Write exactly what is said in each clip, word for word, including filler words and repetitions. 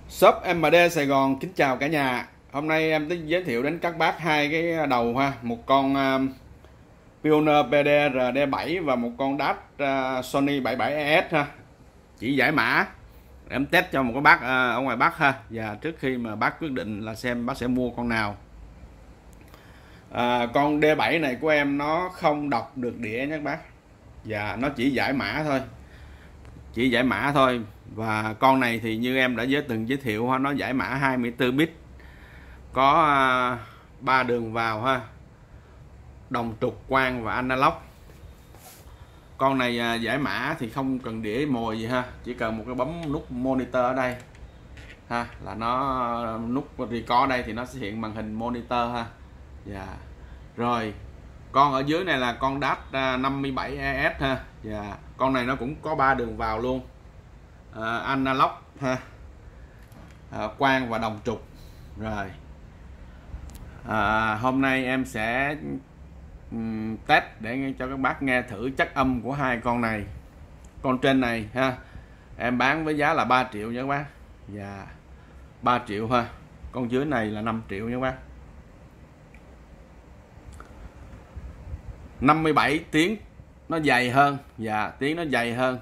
Shop em đê Sài Gòn kính chào cả nhà. Hôm nay em tính giới thiệu đến các bác hai cái đầu ha, một con uh, Pioneer pê đê rờ đê bảy và một con Dash uh, Sony bảy mươi bảy e ét ha. Chỉ giải mã em test cho một cái bác uh, ở ngoài Bắc ha. Và trước khi mà bác quyết định là xem bác sẽ mua con nào. À, con đê bảy này của em nó không đọc được đĩa nhé các bác. Và nó chỉ giải mã thôi. Chỉ giải mã thôi. Và con này thì như em đã giới từng giới thiệu nó giải mã hai mươi tư bit, có ba đường vào ha, đồng trục, quang và analog. Con này giải mã thì không cần đĩa mồi gì ha, chỉ cần một cái bấm nút monitor ở đây ha, là nó nút record ở đây thì nó sẽ hiện màn hình monitor ha. Dạ. Rồi con ở dưới này là con Dash năm mươi bảy e ét ha. Dạ. Con này nó cũng có ba đường vào luôn. À, analog ha, à, quang và đồng trục. Rồi à, hôm nay em sẽ um, test để cho các bác nghe thử chất âm của hai con này. Con trên này ha, em bán với giá là ba triệu nha các bác. Và ba triệu ha. Con dưới này là năm triệu nha các bác. năm mươi bảy tiếng nó dày hơn. Và tiếng nó dày hơn.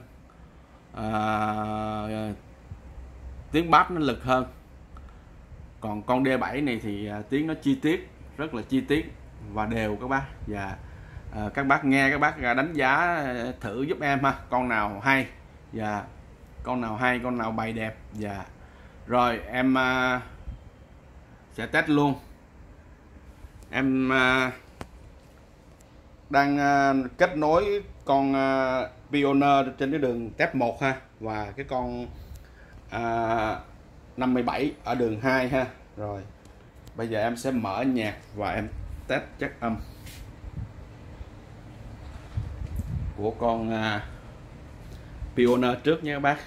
À, tiếng bass nó lực hơn. Còn con đê bảy này thì à, tiếng nó chi tiết, rất là chi tiết và đều các bác. Và à, các bác nghe các bác đánh giá thử giúp em ha, con nào hay và con nào hay, con nào bày đẹp. Và rồi em à, sẽ test luôn. Em à, đang à, kết nối con à, Pioneer trên cái đường tép một ha, và cái con à, năm mươi bảy ở đường hai ha. Rồi bây giờ em sẽ mở nhạc và em test chất âm của con à, Pioneer trước nha các bác.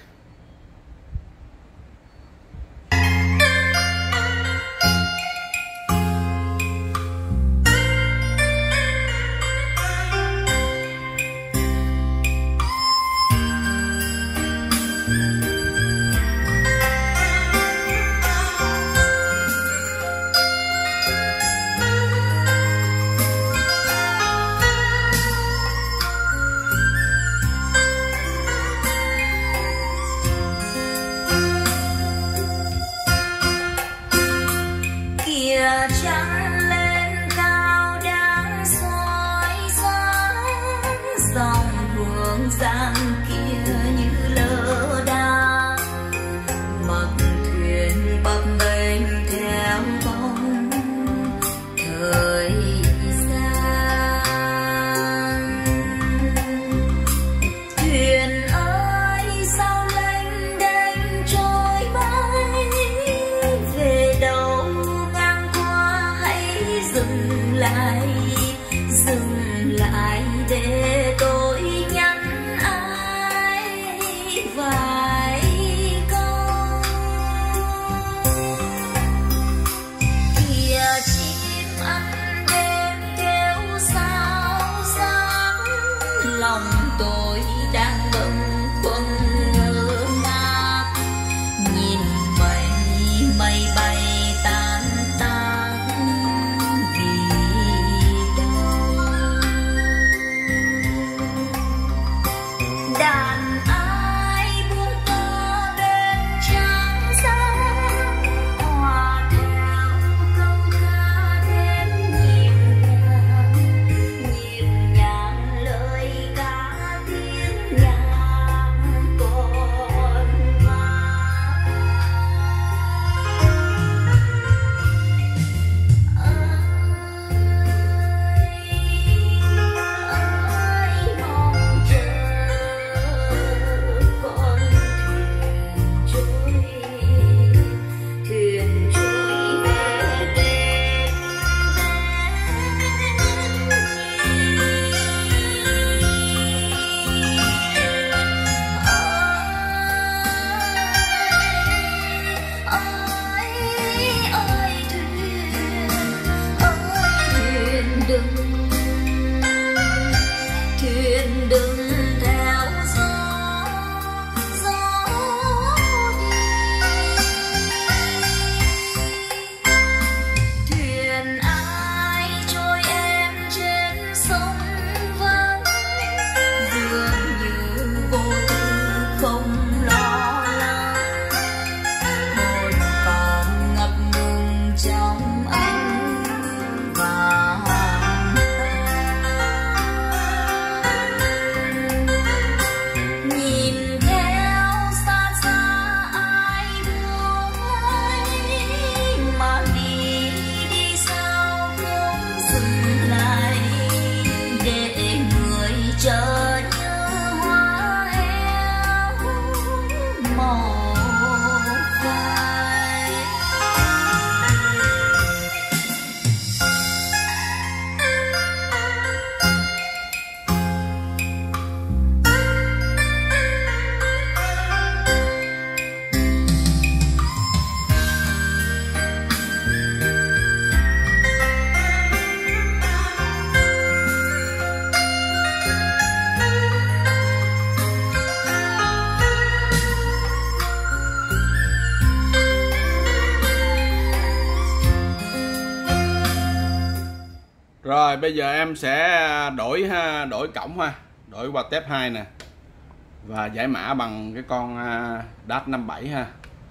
Rồi bây giờ em sẽ đổi ha, đổi cổng ha, đổi qua tép hai nè và giải mã bằng cái con Dash năm bảy ha.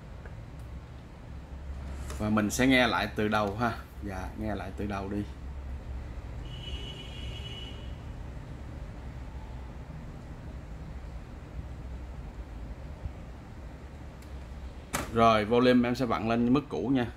Và mình sẽ nghe lại từ đầu ha. Dạ, nghe lại từ đầu đi. Rồi volume em sẽ vặn lên mức cũ nha.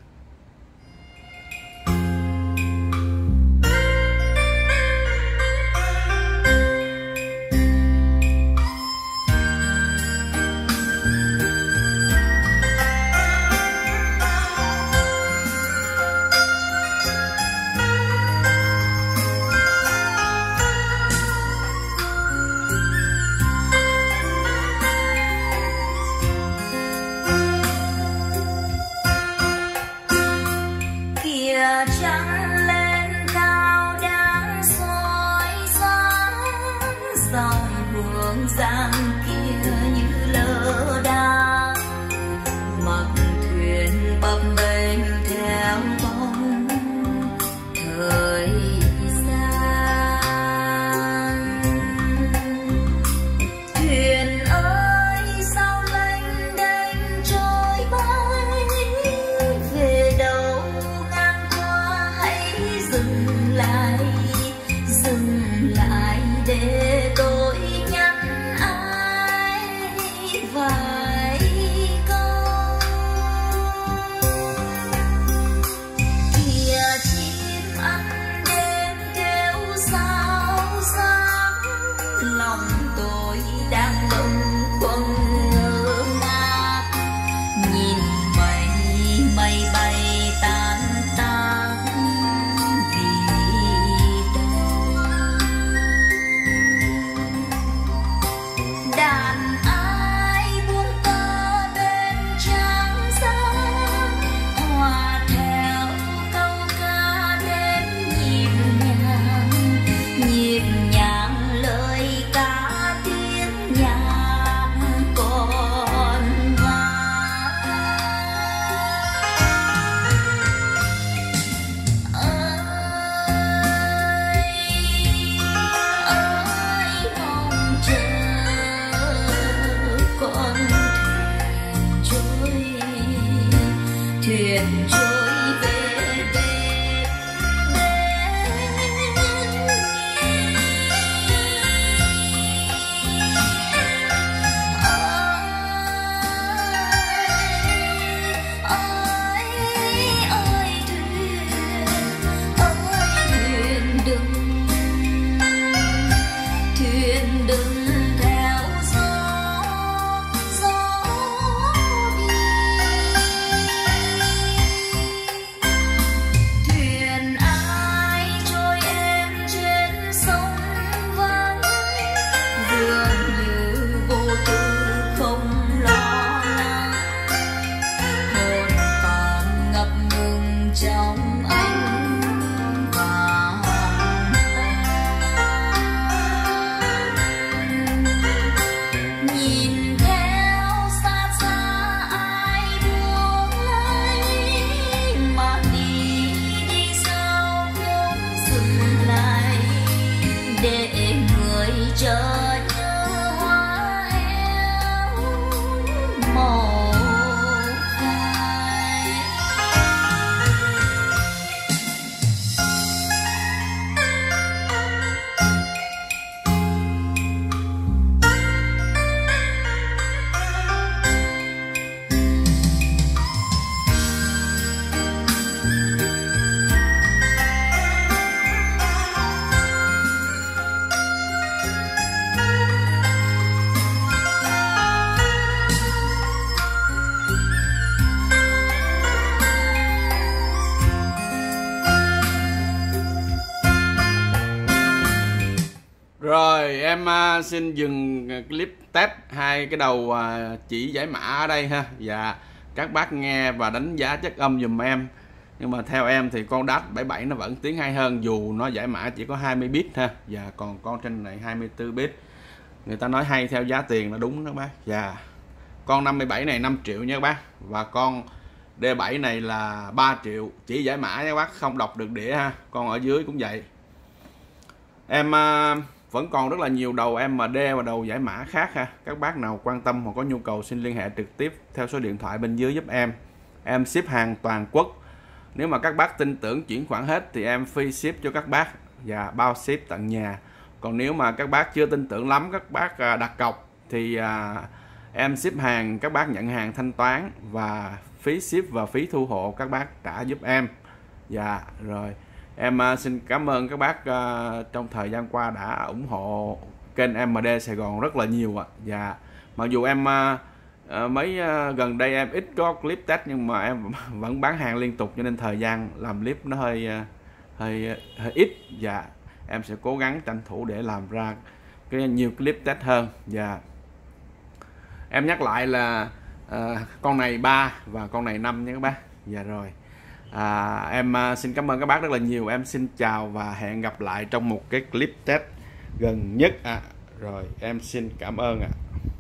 Trăng lên cao đang soi sáng, dòng hương giang kia như lơ đang, mặc thuyền bập bênh theo bóng thời gian. Thuyền ơi sao lênh đênh trôi bay về đâu, dừng lại, dừng lại để tôi nhắn ai vài câu. Kìa chim ăn đêm kêu sao sáng, lòng tôi đang bâng khuâng ngơ ngác, nhìn mây mây bay tan tan. Đàn ai buông tơ bên trăng sáng, hòa theo câu ca đêm nhịp nhàng, nhịp nhàng lời ca tiếng nhạc còn vang. Ơi ơi mong chờ con thuyền trôi, thuyền trôi về đêm đêm. Ơi ơi ơi thuyền, ơi thuyền đừng, thuyền đừng theo gió, gió đi. Thuyền ai trôi êm trên sông vắng, dường như vô tư không lo lắng, hồn còn ngập ngừng trong ánh vàng. Nhìn theo xa xa ai buông lấy, mà đi đi sao không dừng lại, để người chờ như hoa héo màu phai. Rồi em uh, xin dừng clip test hai cái đầu uh, chỉ giải mã ở đây ha. Và các bác nghe và đánh giá chất âm dùm em. Nhưng mà theo em thì con Dash bảy bảy nó vẫn tiếng hay hơn, dù nó giải mã chỉ có hai mươi bit ha. Và còn con trên này hai mươi tư bit. Người ta nói hay theo giá tiền là đúng đó các bác. Và con năm mươi bảy này năm triệu nha các bác. Và con D bảy này là ba triệu, chỉ giải mã nha các bác, không đọc được đĩa ha. Con ở dưới cũng vậy. Em à, vẫn còn rất là nhiều đầu em em đê và đầu giải mã khác ha. Các bác nào quan tâm hoặc có nhu cầu xin liên hệ trực tiếp theo số điện thoại bên dưới giúp em. Em ship hàng toàn quốc. Nếu mà các bác tin tưởng chuyển khoản hết thì em free ship cho các bác và bao ship tận nhà. Còn nếu mà các bác chưa tin tưởng lắm, các bác đặt cọc thì à, em ship hàng, các bác nhận hàng thanh toán và phí ship và phí thu hộ các bác trả giúp em. Dạ rồi. Em uh, xin cảm ơn các bác uh, trong thời gian qua đã ủng hộ kênh em đê Sài Gòn rất là nhiều ạ. Dạ. Mặc dù em uh, uh, mấy uh, gần đây em ít có clip test nhưng mà em vẫn bán hàng liên tục cho nên thời gian làm clip nó hơi uh, hơi hơi ít. Dạ. Em sẽ cố gắng tranh thủ để làm ra cái nhiều clip test hơn. Dạ. Em nhắc lại là uh, con này ba và con này năm nha các bác. Dạ rồi. À, em uh, xin cảm ơn các bác rất là nhiều. Em xin chào và hẹn gặp lại trong một cái clip test gần nhất. À, rồi em xin cảm ơn ạ. À.